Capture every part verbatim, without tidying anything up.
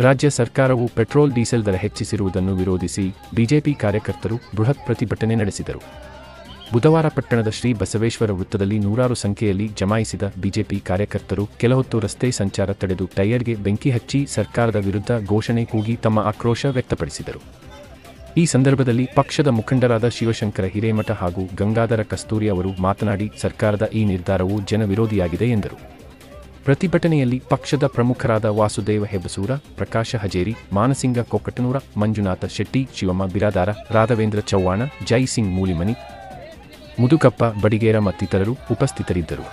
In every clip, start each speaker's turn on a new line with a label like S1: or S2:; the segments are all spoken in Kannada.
S1: ರಾಜ್ಯ ಸರ್ಕಾರವು ಪೆಟ್ರೋಲ್ ಡೀಸೆಲ್ ದರ ಹೆಚ್ಚಿಸಿರುವುದನ್ನು ವಿರೋಧಿಸಿ ಬಿಜೆಪಿ ಕಾರ್ಯಕರ್ತರು ಬೃಹತ್ ಪ್ರತಿಭಟನೆ ನಡೆಸಿದರು. ಬುಧವಾರ ಪಟ್ಟಣದ ಶ್ರೀ ಬಸವೇಶ್ವರ ವೃತ್ತದಲ್ಲಿ ನೂರಾರು ಸಂಖ್ಯೆಯಲ್ಲಿ ಜಮಾಯಿಸಿದ ಬಿಜೆಪಿ ಕಾರ್ಯಕರ್ತರು ಕೆಲಹೊತ್ತು ರಸ್ತೆ ಸಂಚಾರ ತಡೆದು ಟೈರ್ಗೆ ಬೆಂಕಿ ಹಚ್ಚಿ ಸರ್ಕಾರದ ವಿರುದ್ಧ ಘೋಷಣೆ ಕೂಗಿ ತಮ್ಮ ಆಕ್ರೋಶ ವ್ಯಕ್ತಪಡಿಸಿದರು. ಈ ಸಂದರ್ಭದಲ್ಲಿ ಪಕ್ಷದ ಮುಖಂಡರಾದ ಶಿವಶಂಕರ ಹಿರೇಮಠ ಹಾಗೂ ಗಂಗಾಧರ ಕಸ್ತೂರಿ ಅವರು ಮಾತನಾಡಿ, ಸರ್ಕಾರದ ಈ ನಿರ್ಧಾರವು ಜನವಿರೋಧಿಯಾಗಿದೆ ಎಂದರು. ಪ್ರತಿಭಟನೆಯಲ್ಲಿ ಪಕ್ಷದ ಪ್ರಮುಖರಾದ ವಾಸುದೇವ ಹೆಬಸೂರ, ಪ್ರಕಾಶ ಹಜೇರಿ, ಮಾನಸಿಂಗ ಕೊಕ್ಕಟನೂರ, ಮಂಜುನಾಥ ಶೆಟ್ಟಿ, ಶಿವಮ್ಮ ಬಿರಾದಾರ, ರಾಘವೇಂದ್ರ ಚವ್ಹಾಣ, ಜೈಸಿಂಗ್ ಮೂಲಿಮನಿ, ಮುದುಕಪ್ಪ ಬಡಿಗೇರ ಮತ್ತಿತರರು ಉಪಸ್ಥಿತರಿದ್ದರು.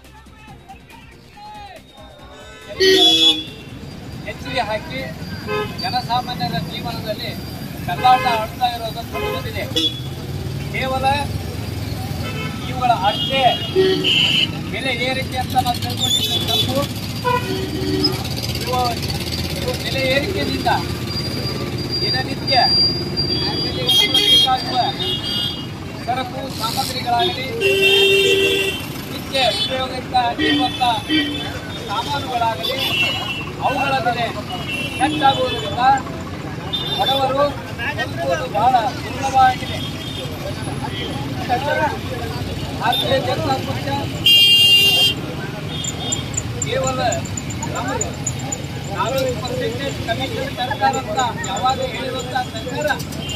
S2: ಹೆಚ್ಚಿಗೆ ಹಾಕಿ ಜನಸಾಮಾನ್ಯರ ಜೀವನದಲ್ಲಿ ಕಲ್ಲಾಟ ಆಡ್ತಾ ಇರೋದು ಕಂಡುಬಂದಿದೆ. ಕೇವಲ ಇವುಗಳ ಅಷ್ಟೇ ಬೆಲೆ ಏರಿಕೆ ಅಂತ ನಾವು ತಿಳ್ಕೊಂಡಿದ್ದು ತಪ್ಪು. ಇವು ಇವು ಬೆಲೆ ಏರಿಕೆಯಿಂದ ದಿನನಿತ್ಯ ಬೇಕಾಗುವ ಸರಕು ಸಾಮಗ್ರಿಗಳಾಗಲಿ, ನಿತ್ಯ ಉಪಯೋಗಕ್ಕೆ ಆಗಿರುವಂಥ ಸಾಮಾನುಗಳಾಗಲಿ ಅವುಗಳ ಬೆಲೆ ಹೆಚ್ಚಾಗುವುದರಿಂದ ಬಡವರು ಬದುಕುವುದು ಬಹಳ ದುರ್ಲಭವಾಗಿದೆ. ಭಾರತೀಯ ಜನತಾ ಪಕ್ಷ ಕೇವಲ ನಾಲ್ಕು ಪರ್ಸೆಂಟೇಜ್ ಕಮಿಷನ್ ಸರ್ಕಾರ ಅಂತ ಯಾವಾಗ ಹೇಳಿರುವಂಥ ಸರ್ಕಾರ